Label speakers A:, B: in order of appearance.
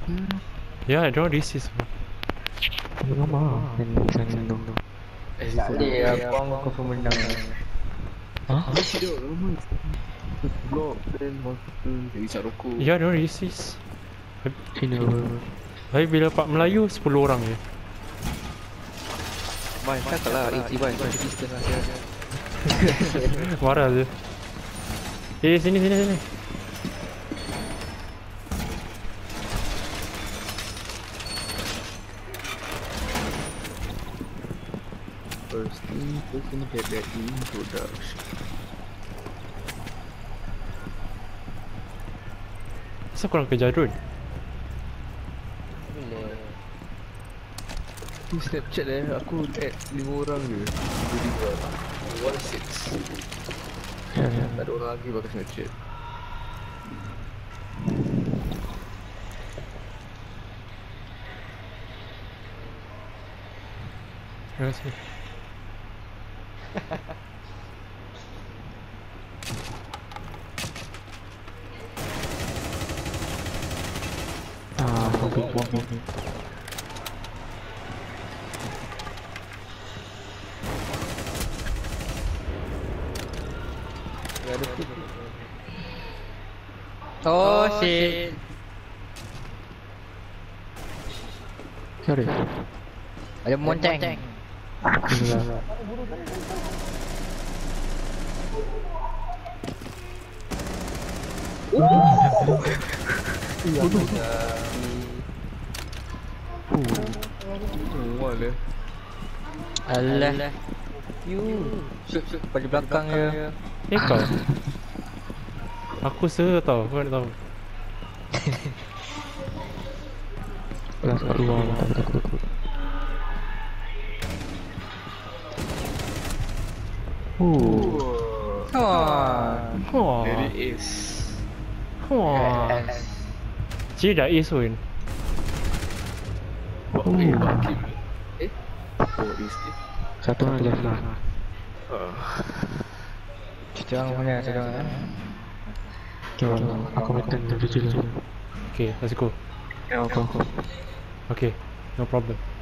A: Ya, dia resist.
B: Lama Jangan dong.
C: Tak boleh Abang confirm menang.
B: Hah?
D: Tidak lama. Blok dan hospital dari isap rokok.
A: Ya, dia resist.
B: Sini
A: Tapi bila Pak Melayu 10 orang je.
C: Mai cakap lah 81 social distance lah dia.
A: Marah je. Sini.
D: First thing get that introduction.
A: Kenapa korang kejar drone?
C: Boleh.
D: Ni Snapchat aku add 5 orang je. 16. Tak ada orang lagi pakai Snapchat.
A: Terima kasih.
B: mobil.
C: Oh shit.
B: Sorry.
C: Ada monceng.
D: Mana?
C: Alah. You. Pada belakang dia.
A: Kau? Aku tau, kau nak tahu.
B: Kelas kedua takut.
D: Dari Ace.
A: Cik dah ace pun.
D: Bakib. Oh, Ace ni.
B: Satu lagi lah.
C: Kita orang punya sedang
B: Coba aku minta tu je.
A: Okay, let's go.
B: Aku.
A: Okay, no problem.